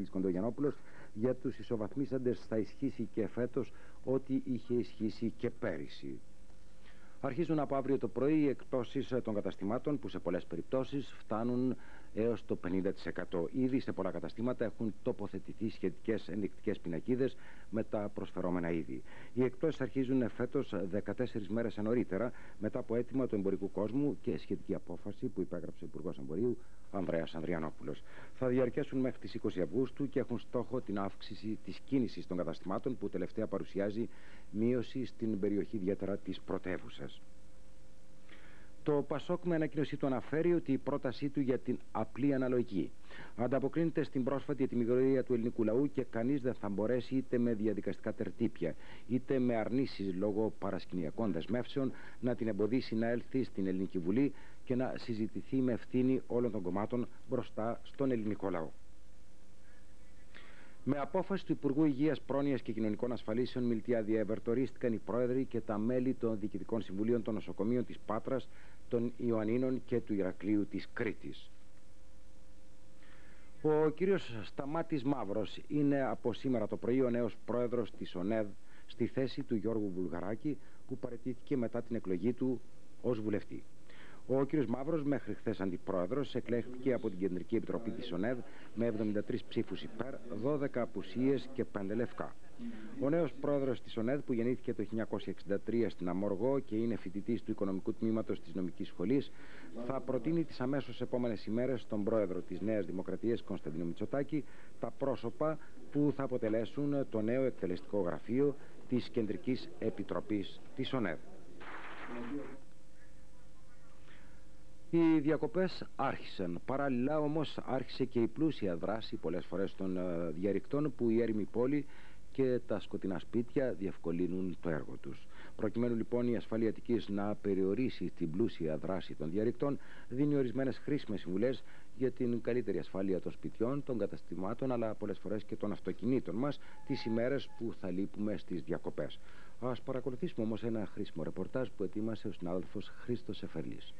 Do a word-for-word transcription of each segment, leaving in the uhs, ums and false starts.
Κοντογιαννόπουλος, για τους ισοβαθμίσαντες θα ισχύσει και φέτος ό,τι είχε ισχύσει και πέρυσι. Αρχίζουν από αύριο το πρωί οι εκπτώσεις των καταστημάτων που σε πολλές περιπτώσεις φτάνουν έως το πενήντα τοις εκατό. Ήδη σε πολλά καταστήματα έχουν τοποθετηθεί σχετικές ενδεικτικές πινακίδες με τα προσφερόμενα είδη. Οι εκπτώσεις αρχίζουν φέτος δεκατέσσερις μέρες νωρίτερα μετά από αίτημα του εμπορικού κόσμου και σχετική απόφαση που υπέγραψε ο Υπουργός Εμπορίου Ανδρέας Ανδριανόπουλος. Θα διαρκέσουν μέχρι τις είκοσι Αυγούστου και έχουν στόχο την αύξηση της κίνησης των καταστημάτων που τελευταία παρουσιάζει μείωση στην περιοχή ιδιαίτερα της πρωτεύουσας. Το Πασόκ με ανακοίνωσή του αναφέρει ότι η πρότασή του για την απλή αναλογική ανταποκρίνεται στην πρόσφατη ετοιμιγορία του ελληνικού λαού και κανείς δεν θα μπορέσει είτε με διαδικαστικά τερτύπια είτε με αρνήσεις λόγω παρασκηνιακών δεσμεύσεων να την εμποδίσει να έλθει στην Ελληνική Βουλή και να συζητηθεί με ευθύνη όλων των κομμάτων μπροστά στον ελληνικό λαό. Με απόφαση του Υπουργού Υγείας, Πρόνοιας και Κοινωνικών Ασφαλίσεων Μιλτία Διέβερτ ορίστηκαν οι πρόεδροι και τα μέλη των διοικητικών συμβουλίων των νοσοκομείων της Πάτρας, των Ιωαννίνων και του Ηρακλείου της Κρήτης. Ο κύριος Σταμάτης Μαύρος είναι από σήμερα το πρωί ο νέος πρόεδρος της ΟΝΕΔ στη θέση του Γιώργου Βουλγαράκη, που παραιτήθηκε μετά την εκλογή του ως βουλευτή. Ο κ. Μαύρος, μέχρι χθες αντιπρόεδρος, εκλέχθηκε από την Κεντρική Επιτροπή της ΟΝΕΔ με εβδομήντα τρεις ψήφους υπέρ, δώδεκα απουσίες και πέντε λευκά. Ο νέος πρόεδρος της ΟΝΕΔ, που γεννήθηκε το χίλια εννιακόσια εξήντα τρία στην Αμόργο και είναι φοιτητής του Οικονομικού Τμήματος της Νομικής Σχολής, θα προτείνει τις αμέσως επόμενες ημέρες στον πρόεδρο της Νέας Δημοκρατίας, Κωνσταντίνο Μητσοτάκη, τα πρόσωπα που θα αποτελέσουν το νέο εκτελεστικό γραφείο της Κεντρικής Επιτροπής της ΟΝΕΔ. Οι διακοπές άρχισαν. Παράλληλα όμως άρχισε και η πλούσια δράση πολλές φορές των διαρρηκτών που η έρημη πόλη και τα σκοτεινά σπίτια διευκολύνουν το έργο τους. Προκειμένου λοιπόν η ασφάλεια Αττικής να περιορίσει την πλούσια δράση των διαρρηκτών, δίνει ορισμένες χρήσιμες συμβουλές για την καλύτερη ασφάλεια των σπιτιών, των καταστημάτων αλλά πολλές φορές και των αυτοκινήτων μας τις ημέρες που θα λείπουμε στις διακοπές. Ας παρακολουθήσουμε όμως ένα χρήσιμο ρεπορτάζ που ετοίμασε ο συνάδελφος Χρήστος Εφερλής.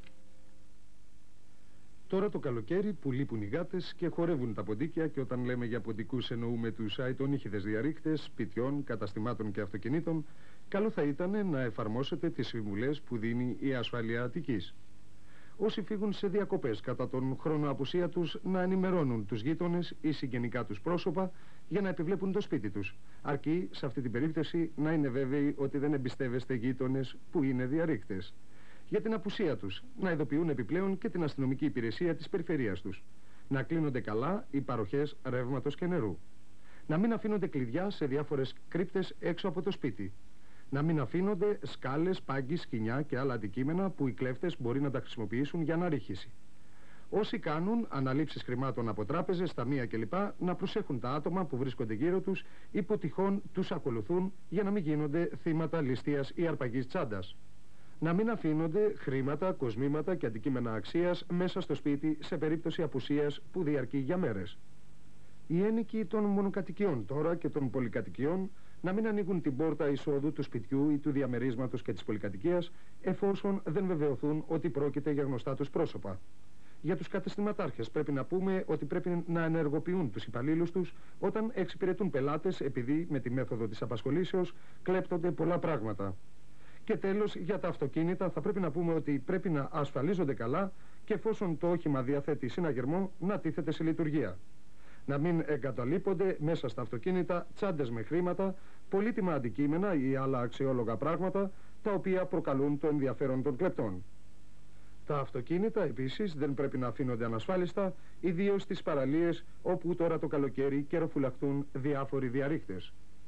Τώρα το καλοκαίρι που λείπουν οι γάτες και χορεύουν τα ποντίκια, και όταν λέμε για ποντικούς εννοούμε τους αητονύχηδες διαρρήκτες σπιτιών, καταστημάτων και αυτοκινήτων, καλό θα ήταν να εφαρμόσετε τις συμβουλές που δίνει η Ασφάλεια Αττικής. Όσοι φύγουν σε διακοπές κατά τον χρόνο απουσία τους, να ενημερώνουν τους γείτονες ή συγγενικά τους πρόσωπα για να επιβλέπουν το σπίτι τους. Αρκεί σε αυτή την περίπτωση να είναι βέβαιοι ότι δεν εμπιστεύεστε γείτονες που είναι διαρρήκτες. Για την απουσία τους, να ειδοποιούν επιπλέον και την αστυνομική υπηρεσία της περιφερείας τους. Να κλείνονται καλά οι παροχές ρεύματος και νερού. Να μην αφήνονται κλειδιά σε διάφορες κρύπτες έξω από το σπίτι. Να μην αφήνονται σκάλες, πάγκοι, σκοινιά και άλλα αντικείμενα που οι κλέφτες μπορεί να τα χρησιμοποιήσουν για αναρρίχηση. Όσοι κάνουν αναλήψεις χρημάτων από τράπεζες, ταμεία κλπ. Να προσέχουν τα άτομα που βρίσκονται γύρω τους ή που τυχόν τους ακολουθούν για να μην γίνονται θύματα ληστείας ή αρπαγής τσάντας. Να μην αφήνονται χρήματα, κοσμήματα και αντικείμενα αξίας μέσα στο σπίτι σε περίπτωση απουσίας που διαρκεί για μέρες. Οι ένοικοι των μονοκατοικιών τώρα και των πολυκατοικιών να μην ανοίγουν την πόρτα εισόδου του σπιτιού ή του διαμερίσματος και της πολυκατοικίας εφόσον δεν βεβαιωθούν ότι πρόκειται για γνωστά τους πρόσωπα. Για τους καταστηματάρχες πρέπει να πούμε ότι πρέπει να ενεργοποιούν τους υπαλλήλους τους όταν εξυπηρετούν πελάτες, επειδή με τη μέθοδο της απασχολήσεως κλέπτονται πολλά πράγματα. Και τέλος, για τα αυτοκίνητα θα πρέπει να πούμε ότι πρέπει να ασφαλίζονται καλά και εφόσον το όχημα διαθέτει συναγερμό να τίθεται σε λειτουργία. Να μην εγκαταλείπονται μέσα στα αυτοκίνητα τσάντες με χρήματα, πολύτιμα αντικείμενα ή άλλα αξιόλογα πράγματα τα οποία προκαλούν το ενδιαφέρον των κλεπτών. Τα αυτοκίνητα επίσης δεν πρέπει να αφήνονται ανασφάλιστα, ιδίως στις παραλίες όπου τώρα το καλοκαίρι καιροφυλαχτούν διάφοροι διαρρήκτες.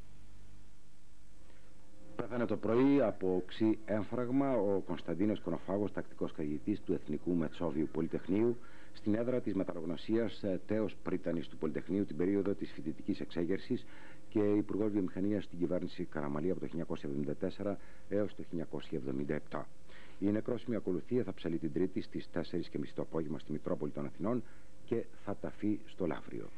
Πέθανε το πρωί από οξύ έμφραγμα ο Κωνσταντίνος Κονοφάγος, τακτικός καθηγητής του Εθνικού Μετσόβιου Πολυτεχνείου, στην έδρα της μεταλλογνωσίας τέος πρίτανης του Πολυτεχνείου την περίοδο της φοιτητικής εξέγερσης και υπουργός βιομηχανίας στην κυβέρνηση Καραμαλή από το χίλια εννιακόσια εβδομήντα τέσσερα έως το χίλια εννιακόσια εβδομήντα επτά. Η νεκρόσιμη ακολουθία θα ψαλεί την Τρίτη στις τέσσερις και μισή το απόγευμα στη Μητρόπολη των Αθηνών και θα ταφεί στο Λαύριο.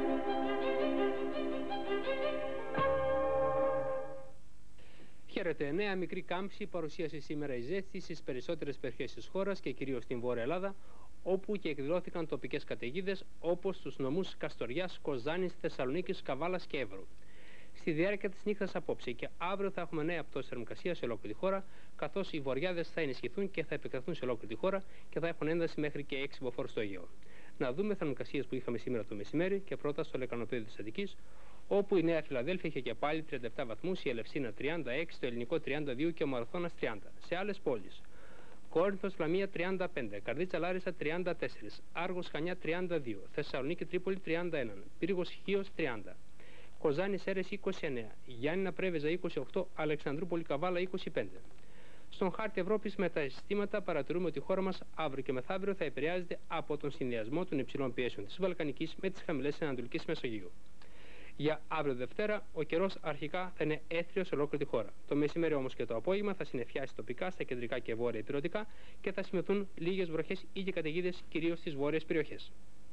Χαίρετε. Νέα μικρή κάμψη παρουσίασε σήμερα η ζέστη στις περισσότερες περιοχές της χώρας και κυρίως στην Βόρεια Ελλάδα, όπου και εκδηλώθηκαν τοπικές καταιγίδες όπως στους νομούς Καστοριάς, Κοζάνης, Θεσσαλονίκης, Καβάλας και Εύρου. Στη διάρκεια της νύχτας απόψε και αύριο θα έχουμε νέα πτώση θερμοκρασίας σε ολόκληρη τη χώρα, καθώς οι βοριάδες θα ενισχυθούν και θα επεκταθούν σε ολόκληρη τη χώρα και θα έχουν ένταση μέχρι και έξι μποφόρ στο Αιγαίο. Να δούμε θερμοκρασίες που είχαμε σήμερα το μεσημέρι και πρώτα στο λεκανοπέδιο της Αττικής, όπου η Νέα Φιλαδέλφια είχε και πάλι τριάντα επτά βαθμούς, η Ελευσίνα τριάντα έξι, το Ελληνικό τριάντα δύο και ο Μαραθώνας τριάντα. Σε άλλες πόλεις: Κόρινθος Λαμία τριάντα πέντε, Καρδίτσα Λάρισα τριάντα τέσσερα, Άργος Χανιά τριάντα δύο, Θεσσαλονίκη Τρίπολη τριάντα ένα, Πύργος Χίος τριάντα, Κοζάνη Σέρες είκοσι εννέα, Γιάννηνα Πρέβεζα είκοσι οκτώ, Αλεξανδρούπολη Καβάλα είκοσι πέντε. Στον χάρτη Ευρώπης με τα συστήματα παρατηρούμε ότι η χώρα μας αύριο και μεθαύριο θα επηρεάζεται από τον συνδυασμό των υψηλών πιέσεων της Βαλκανικής με τις χαμηλές της Ανατολικής Μεσογείου. Για αύριο Δευτέρα, ο καιρός αρχικά θα είναι έθριος σε ολόκληρη τη χώρα. Το μεσημέρι όμως και το απόγευμα θα συννεφιάσει τοπικά στα κεντρικά και βόρεια ηπειρωτικά και θα σημειωθούν λίγες βροχές ή και καταιγίδες κυρίως στις βόρειες περιοχές.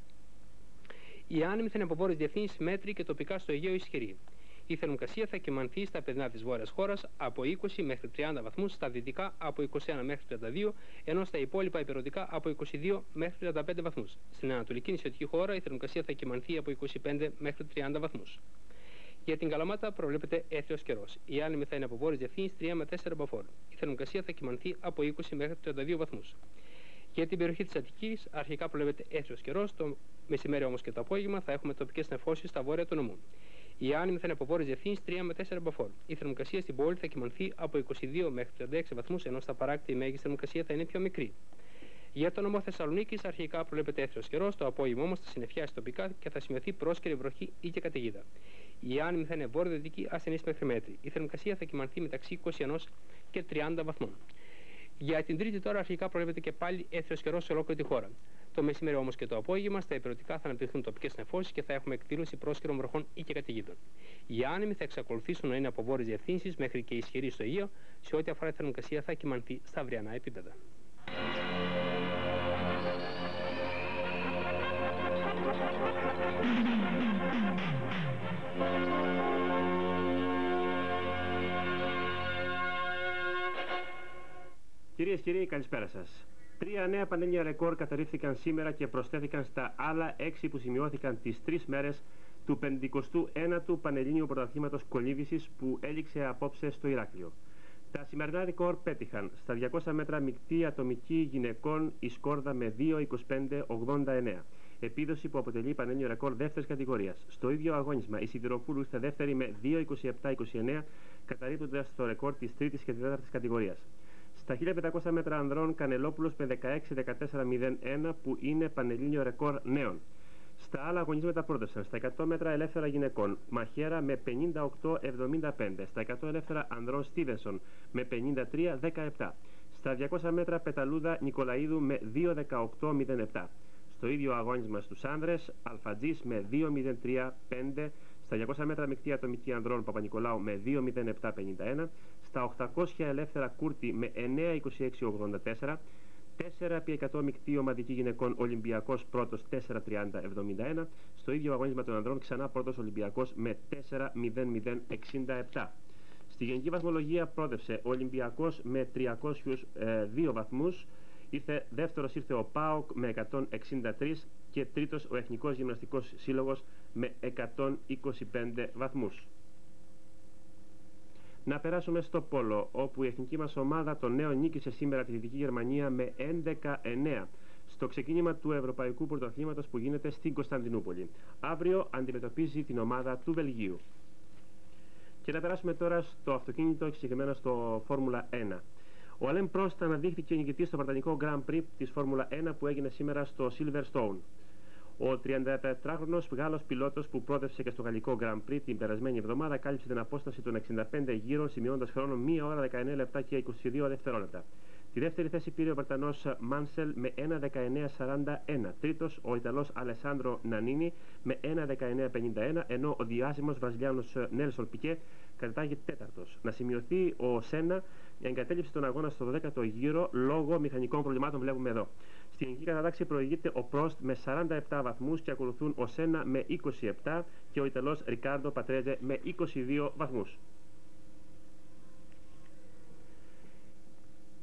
Η άνεμη θα είναι από βόρειες διευθύνσεις μέτρη και τοπικά στο Αιγαίο ισχυρή. Η θερμοκρασία θα κυμανθεί στα παιδινά της βόρειας χώρας από είκοσι μέχρι τριάντα βαθμούς, στα δυτικά από είκοσι ένα μέχρι τριάντα δύο, ενώ στα υπόλοιπα ηπειρωτικά από είκοσι δύο μέχρι τριάντα πέντε βαθμούς. Στην ανατολική νησιωτική χώρα η θερμοκρασία θα κυμανθεί από είκοσι πέντε μέχρι τριάντα βαθμούς. Για την Καλαμάτα προβλέπεται έθριος καιρός. Η άνεμη θα είναι από βόρειες διευθύνσεις τρία με τέσσερα μποφόρ. Η θερμοκρασία θα κυμανθεί από είκοσι μέχρι τριάντα δύο βαθμούς. Για την περιοχή της Αττικής αρχικά προβλέπεται έθριος καιρός. Το μεσημέρι όμως και το απόγευμα θα έχουμε τοπικές νεφώσεις στα βόρεια του νομού. Η άνεμη θα είναι από βόρειες διευθύνσεις τρία με τέσσερα μποφόρ. Η θερμοκρασία στην πόλη θα κυμανθεί από είκοσι δύο μέχρι τριάντα έξι βαθμούς, ενώ στα παράκτη η μέγιστη θερμοκρασία θα είναι πιο μικρή. Για το νομό Θεσσαλονίκης αρχικά προβλέπεται έθριος καιρός, το απόγευμα όμως θα συννεφιάσει τοπικά και θα σημειωθεί πρόσκαιρη βροχή ή και καταιγίδα. Η άνεμη θα είναι βόρειο-δυτική ασθενής μέχρι μέτρη. Η θερμοκρασία θα κυμανθεί μεταξύ είκοσι ένα και τριάντα βαθμών. Για την Τρίτη τώρα αρχικά προβλέπεται και πάλι έθριος καιρός σε ολόκληρη τη χώρα. Το μεσημέρι όμως και το απόγευμα στα ηπειρωτικά θα αναπτυχθούν τοπικές νεφώσεις και θα έχουμε εκδήλωση πρόσκαιρων βροχών ή και καταιγίδων. Οι άνεμοι θα εξακολουθήσουν να είναι από βόρειες διευθύνσεις μέχρι και ισχυροί στο Αιγαίο, σε ό,τι αφορά τη θερμοκρασία θα κυμανθεί στα αυριανά επίπεδα. Κυρίες και κύριοι, καλησπέρα σας. Τρία νέα πανελλήνια ρεκόρ καταρρίφθηκαν σήμερα και προσθέθηκαν στα άλλα έξι που σημειώθηκαν τις τρεις μέρες του πενηκοστού ένατου Πανελλήνιου Πρωταθλήματος Κολύμβησης που έληξε απόψε στο Ηράκλειο. Τα σημερινά ρεκόρ πέτυχαν στα διακόσια μέτρα μεικτή ατομική γυναικών η σκόρδα με δύο είκοσι πέντε ογδόντα εννέα. Επίδοση που αποτελεί πανελλήνιο ρεκόρ δεύτερης κατηγορίας. Στο ίδιο αγώνισμα η Σιδηροπούλου ήρθε δεύτερη με δύο είκοσι επτά είκοσι εννέα, καταρρίπτοντας το ρεκόρ της τρίτης και τέταρτης κατηγορίας. Στα χίλια πεντακόσια μέτρα ανδρών Κανελόπουλος με δεκαέξι δεκατέσσερα μηδέν ένα που είναι πανελλήνιο ρεκόρ νέων. Στα άλλα αγωνίσματα πρότευσαν στα εκατό μέτρα ελεύθερα γυναικών Μαχαίρα με πενήντα οκτώ εβδομήντα πέντε, στα εκατό ελεύθερα ανδρών Στίβενσον με πενήντα τρία δεκαεπτά, στα διακόσια μέτρα Πεταλούδα Νικολαίδου με δύο δεκαοκτώ μηδέν επτά. Στο ίδιο αγώνισμα στους άνδρες Αλφατζής με δύο μηδέν τρία πέντε, στα διακόσια μέτρα μεικτή ατομική ανδρών Παπα-Νικολάου με δύο μηδέν επτά πενήντα ένα, στα οκτακόσια ελεύθερα Κούρτη με εννέα είκοσι έξι ογδόντα τέσσερα, τέσσερα επί εκατό μεικτή ομαδική γυναικών Ολυμπιακός πρώτος τέσσερα τριάντα εβδομήντα ένα, στο ίδιο αγώνισμα των ανδρών ξανά πρώτος Ολυμπιακός με τέσσερα μηδέν μηδέν εξήντα επτά. Στη γενική βαθμολογία πρόδευσε ο Ολυμπιακός με τριακόσιους δύο βαθμούς, ήρθε, δεύτερος ήρθε ο ΠΑΟΚ με εκατόν εξήντα τρία και τρίτος ο Εθνικός Γυμναστικός Σύλλογος με εκατόν είκοσι πέντε βαθμούς. Να περάσουμε στο πόλο, όπου η εθνική μας ομάδα των νέων νίκησε σήμερα τη Δυτική Γερμανία με έντεκα εννέα στο ξεκίνημα του Ευρωπαϊκού Πρωταθλήματος που γίνεται στην Κωνσταντινούπολη. Αύριο αντιμετωπίζει την ομάδα του Βελγίου. Και να περάσουμε τώρα στο αυτοκίνητο, συγκεκριμένα στο Φόρμουλα ένα. Ο Αλέν Πρόστ αναδείχθηκε νικητής στο Βρετανικό Grand Prix της Φόρμουλα ένα που έγινε σήμερα στο Silverstone. Ο τριαντατετράχρονος Γάλλος πιλότος που πρόδευσε και στο γαλλικό Grand Prix την περασμένη εβδομάδα κάλυψε την απόσταση των εξήντα πέντε γύρων, σημειώνοντας χρόνο μία ώρα δεκαεννέα λεπτά και είκοσι δύο δευτερόλεπτα. Τη δεύτερη θέση πήρε ο Βρετανός Μάνσελ με ένα δεκαεννέα σαράντα ένα. Τρίτος ο Ιταλός Αλεσάνδρο Νανίνι με ένα δεκαεννέα πενήντα ένα, ενώ ο διάσημος Βραζιλιάνος Νέλσον Πικέ κατατάγει τέταρτος. Να σημειωθεί ο Σένα εγκατέλειψε τον αγώνα στο δώδεκατο γύρο λόγω μηχανικών προβλημάτων, βλέπουμε εδώ. Στην γενική κατάταξη προηγείται ο Πρόστ με σαράντα επτά βαθμούς και ακολουθούν ο Σένα με είκοσι επτά και ο Ιταλός Ρικάρντο Πατρέζε με είκοσι δύο βαθμούς.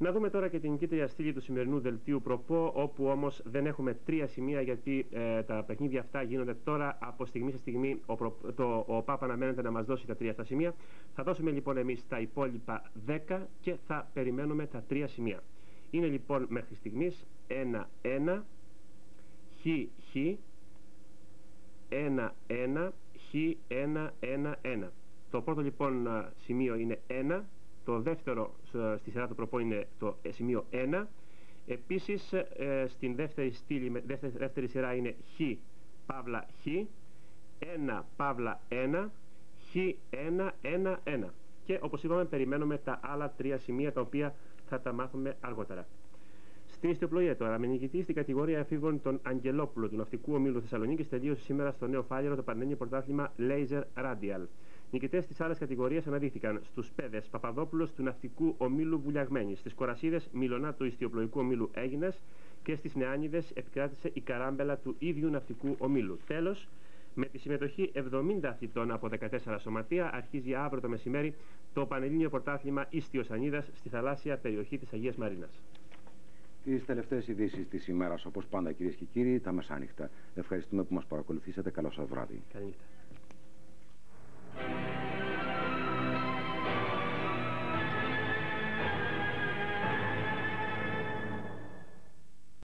Να δούμε τώρα και την νικήτρια στήλη του σημερινού δελτίου προπό, όπου όμως δεν έχουμε τρία σημεία, γιατί ε, τα παιχνίδια αυτά γίνονται τώρα από στιγμή σε στιγμή. Ο, προ, το, ο ΠΑΠ αναμένεται να μας δώσει τα τρία αυτά σημεία. Θα δώσουμε λοιπόν εμείς τα υπόλοιπα δέκα και θα περιμένουμε τα τρία σημεία. Είναι λοιπόν μέχρι στιγμής ένα ένα, χ χ, ένα ένα, χ ένα ένα ένα. Το πρώτο λοιπόν σημείο είναι ένα. Το δεύτερο στη σειρά του προπό είναι το σημείο ένα. Επίσης ε, στην δεύτερη, στήλη, δεύτερη, δεύτερη σειρά είναι χ παύλα χ, ένα παύλα ένα, χ ένα ένα ένα. Και όπως είπαμε περιμένουμε τα άλλα τρία σημεία, τα οποία θα τα μάθουμε αργότερα. Στην ιστιοπλοεία τώρα, με νικητή στην κατηγορία εφήβων τον Αγγελόπουλο του Ναυτικού Ομίλου Θεσσαλονίκης, τελείωσε σήμερα στο Νέο Φάληρο το Πανελλήνιο Πρωτάθλημα Laser Radial. Νικητές της άλλης κατηγορίας αναδείχθηκαν στους Πέδες Παπαδόπουλος του Ναυτικού Ομίλου Βουλιαγμένης, στις Κορασίδες Μιλωνά του Ιστιοπλοϊκού Ομίλου Έγινας και στις Νεάνιδες επικράτησε η Καράμπελα του ίδιου Ναυτικού Ομίλου. Τέλος, με τη συμμετοχή εβδομήντα αθλητών από δεκατέσσερα σωματεία, αρχίζει αύριο το μεσημέρι το Πανελλήνιο Πρωτάθλημα Ίστιος Ανίδας στη θαλάσσια περιοχή της Αγίας Μαρίνας. Τις τελευταίες ειδήσεις της ημέρας, όπως πάντα κυρίες και κύριοι, τα μεσάνυχτα. Ευχαριστούμε που μας παρακολουθήσατε. Καλό σας βράδυ. Καληνύχτα.